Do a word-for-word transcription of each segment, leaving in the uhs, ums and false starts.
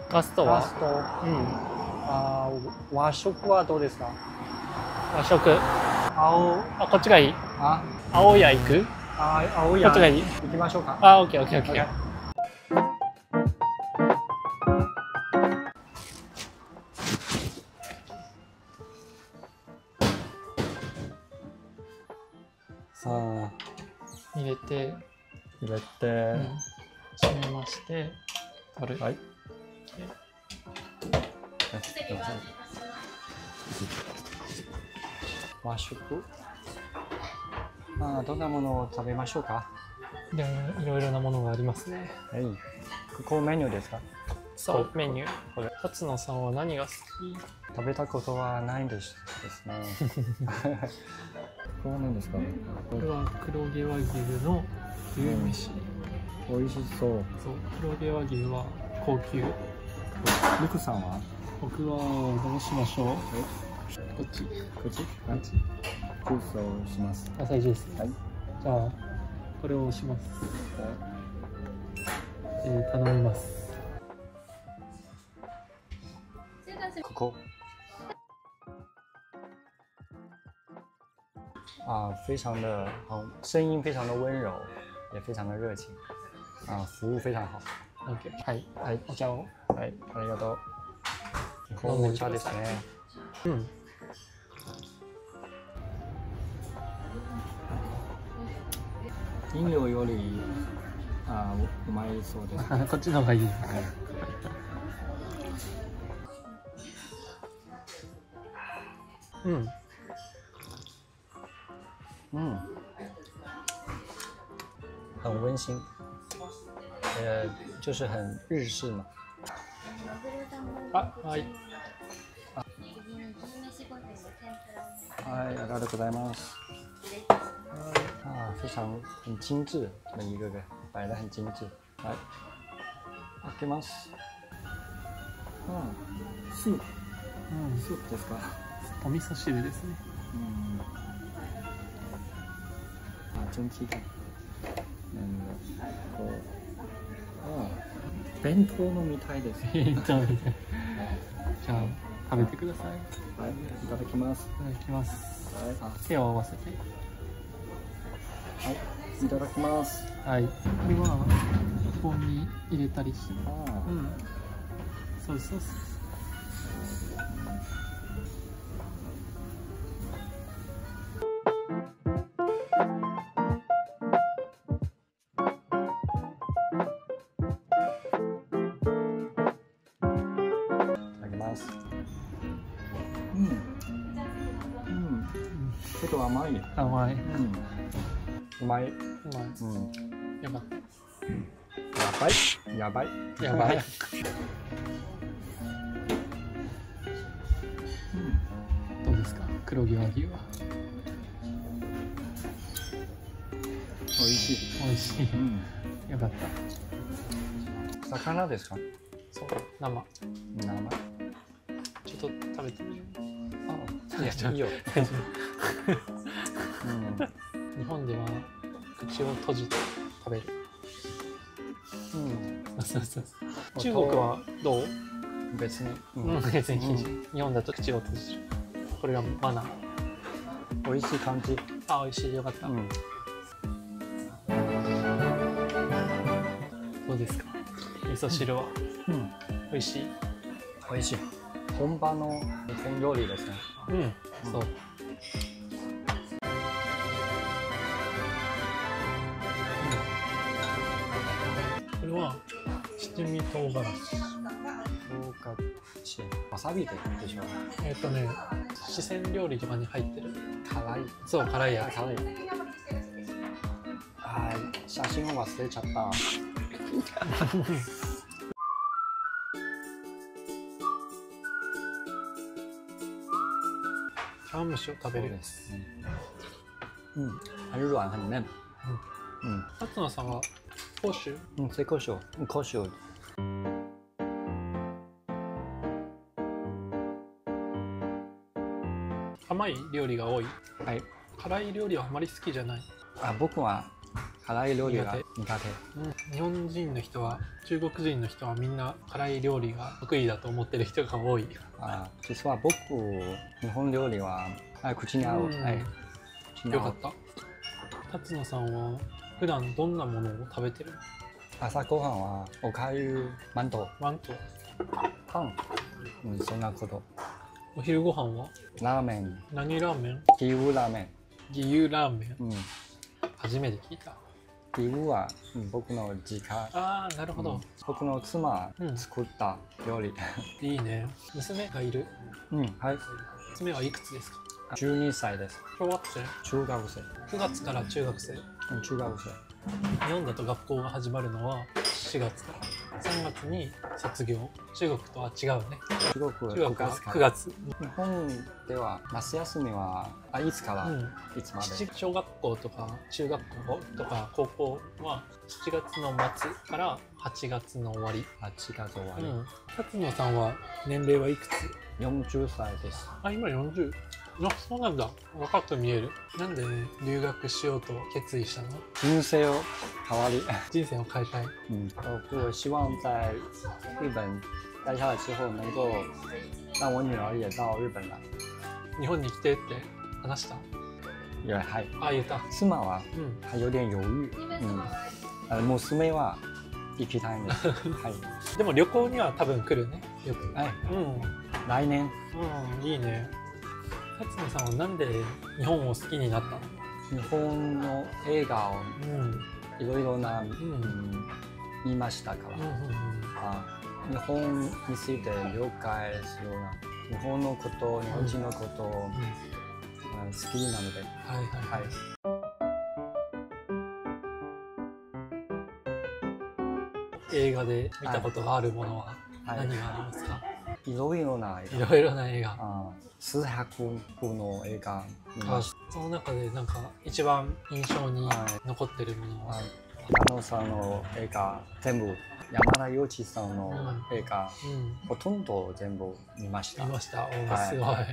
ガストはガスト、 うん。 あー和食はどうですか？ 和食。 青、 あ、こっちがいい。 あ、 青屋行く？ あ青いこっちがいい。 行きましょうか。 あ、オッケーオッケーオッケー。 さあ、 入れて、 入れて、 うん、閉めまして、取る。 はい。和食。あー、どんなものを食べましょうか？ で、いろいろなものがありますね。 はい。ここメニューですか？ そう、メニュー。これ、辰野さんは何が好き？ 食べたことはないんですですね。これは何ですか？ これは黒毛和牛の牛飯。 美味しそう。 そう、黒毛和牛は高級。 ルクさんは？ 僕はどうしましょう？こっち。 こっち？こっち。ジュースをします。 野菜ジュース。 はい。 じゃあ、これを押します。えー、頼みます。 ここ。啊，非常的好，声音非常的温柔，也非常的热情，啊，服务非常好。 OK。はい。 はい、 お茶を。 はい、ありがとう。紅茶ですね。 うん。 飲料より、あ、うまいそうです。 こっちの方がいい。うん。 嗯，很温馨，呃，就是很日式嘛。 あ、はい。 はい、ありがとうございます。啊，非常很精致，每一个个摆的很精致。来，開けます。嗯，スープ。 うん。 スープですか？ お味噌汁ですね。 嗯。あ、真期待。なんだ。こう。あ、弁当のみたいです。 いいと思います。じゃあ、食べてください。 はい、いただきます。 いただきます。 はい、あ、 手を合わせて。 はい、いただきます。 はい。これは、ここに入れたりして。 ああ、 うん。そうですそうです。 うん、うん、ちょっと甘い。 甘い。 うん、うまい。 うまい。 うん、 よかっやばい、やばい、 た。やばい。どうですか、黒毛和牛は。 美味しい。 美味しい。 うん、 よかった。 魚ですか？ そう、生。 生。 ちょっと食べてみよう。 あ、いや、いいよ。 大丈夫。 うん、 日本では口を閉じて食べる。 うん、 そうそうそう。中国はどう？ 別に、 うん、別に禁止。日本だと口を閉じる。これがマナー。 美味しい感じ。 あ、美味しい、よかった。 うん、 どうですか？味噌汁は。 うん、 美味しい。 美味しい。本場の日本料理ですね。 うん、そう。これは七味唐辛子。 唐辛子。わさびででしょ。 えっとね、四川料理とかに入ってる。 辛い。 そう、辛いやつ。 辛い。はい、写真を忘れちゃった。 茶碗蒸しを食べる。 うん、很软很嫩。うん。 辰野さんは甲州？ うん、浙江省。甲州。 甘い料理が多い。 はい。 辛い料理はあまり好きじゃない。 あ、僕は辛い料理が苦手。 うん、日本人の人は中国人の人はみんな辛い料理が得意だと思ってる人が多い。 あ、実は僕日本料理はあ口に合う。 うん、 はい。 よかった。辰野さんは普段どんなものを食べてる？ 朝ごはんはおかゆ、マント、 マント、 パン、うん、そんなこと。 お昼ご飯はラーメン、 何ラーメン？ 義烏ラーメン。 義勇ラーメン、 うん、 初めて聞いた。 義烏は、うん、僕の実家。 ああ、なるほど、うん、 僕の妻作った料理。 うん、いいね。娘がいる？ うん、はい。 娘はいくつですか？ じゅうにさいです。 小学生？ 中学生。 くがつから中学生？ うん、中学生。 日本だと学校が始まるのはしがつから。さんがつに卒業。中国とは違うね。 中国はくがつ。 日本では夏休みはあいつから、うん、いつまで？ 小学校とか中学校とか高校はしちがつの末からはちがつの終わり。 はちがつ終わり。 辰野さんは年齢はいくつ？ よんじゅっさいです。 あ、今よんじゅう。あ、そうなんだ。若く見える。なんで留学しようと決意したの？ 人生を変わり。 人生を変えたい。 嗯，我希望在日本待下来之后，能够让我女儿也到日本来。 日本に来てって話した？ いや、はい。 あ、言った。 妻は、うん、有点猶豫。うん。娘は行きたいんです。はい。 でも旅行には多分来るね。よく。 はい。 うん。 来年。 うん、いいね。辰野さんはなんで日本を好きになったの？ 日本の映画をいろいろな、うん、見ましたから、うんうんうん、あ、日本について了解するような日本のこと、日本人のことを、うん、好きなので、はいはいはい。 映画で見たことがあるものは何がありますか？ いろいろな映画。 いろいろな映画。 あ、数百部の映画見ました。 その中でなんか一番印象に残ってるものは？ 平野さんの映画全部、山田洋次さんの映画、うんうん、ほとんど全部見ました。 見ました。お、はい、すごい、はい、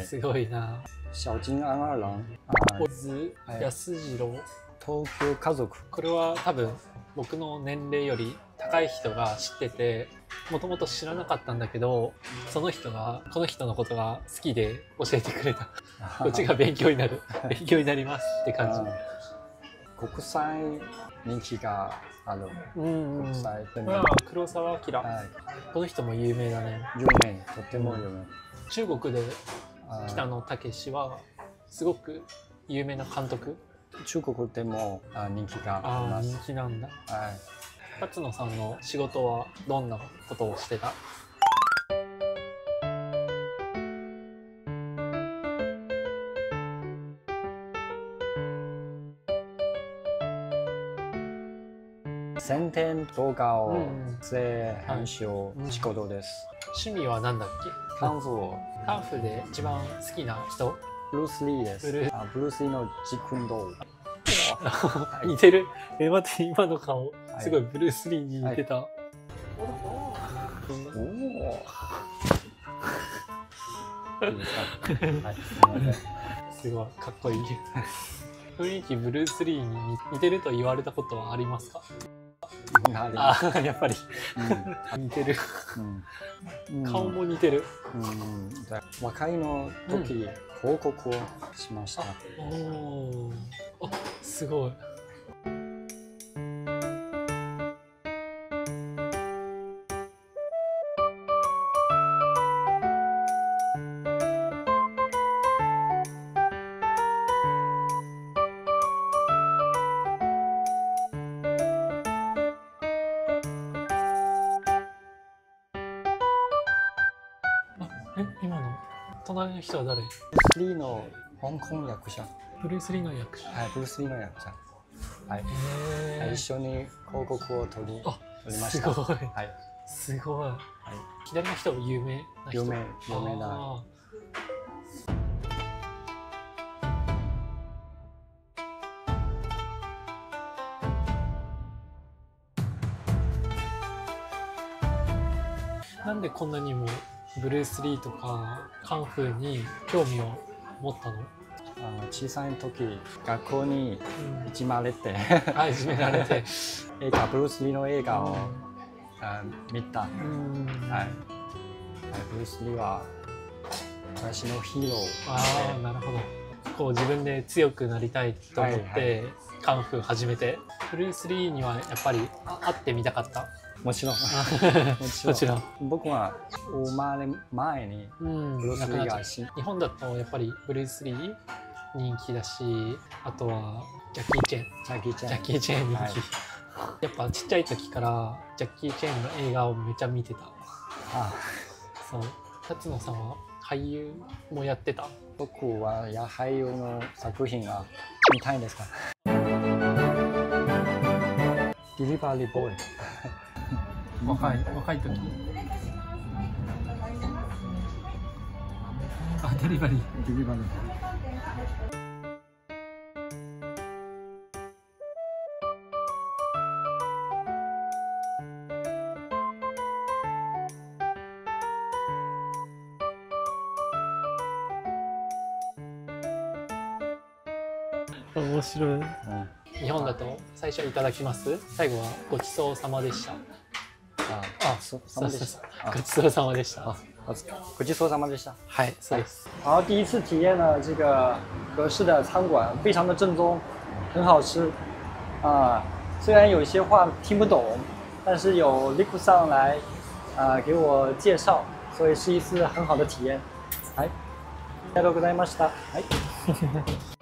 すごいな。 小津安二郎、 小津安二郎、 東京家族。 これは多分僕の年齢より高い人が知ってて、もともと知らなかったんだけど、その人がこの人のことが好きで教えてくれた。こっちが勉強になる勉強になりますって感じ。 国際人気がある。うんうん、国際的に。 黒澤明、はい、この人も有名だね。 有名、とっても有名。うん、 中国で北野武はすごく有名な監督。 中国でも人気があります。 人気なんだ。 はい。 辰野さんの仕事はどんなことをしてた？ 宣伝動画を撮影編集仕事です。 趣味は何だっけ？ カンフー。 カンフーで一番好きな人？ ブルース・リーです。ブルー、あ、ブルース・リーのジクンドー。 似てる。え、待って、今の顔すごいブルース・リーに似てた。はい、おお。いいですか？はい、すごいかっこいい。雰囲気ブルース・リーに似てると言われたことはありますか？あ、やっぱり、うん、似てる、うん、顔も似てる、 うん、若いの時、うん、報告をしました。 おー、あ、すごい。え、今の隣の人は誰？ ブルース・リーの香港役者。 ブルース・リーの役者。 はい、ブルース・リーの役者。はい。一緒に広告を撮り、撮りました。 すごい。 はい。 すごい。はい。左の人は有名な人。 有名、有名な。 なんでこんなにもブルース・リーとかカンフーに興味を持ったの？ あ小さい時学校にいじまれて、 あ、いじめられて。 映画ブルース・リーの映画を、あ見た。 うん。 はい。ブルース・リーは私のヒーロー。 ああ、なるほど。こう自分で強くなりたいと思って、はいはい、カンフー始めて、ブルース・リーにはやっぱり会ってみたかった。 もちろん。 もちろん。 僕は生まれ前にブルース・リーが死ん、 日本だとやっぱりブルース・リー人気だし、あとはジャッキー・チェン。 ジャッキー・チェン。 ジャッキー・チェン人気。はい、やっぱちっちゃい時からジャッキー・チェンの映画をめちゃ見てた。ああ、そう。辰野さんは俳優もやってた？ 僕はや俳優の作品が見たいんですか？デリバリーボーイ。 若い若い時。あ、デリバリー。 デリバリー。 面白い、うん、日本だと最初いただきます、最後はごちそうさまでした。 ああ、そうそうそうごちそうさまでした。 ごちそうさまでした。 はい、そうです。 好，第一次体验了这个格式的餐馆，非常的正宗，很好吃啊。虽然有些话听不懂，但是有 Liku 上来啊给我介绍，所以是一次很好的体验。はい、ありがとうございました。はい。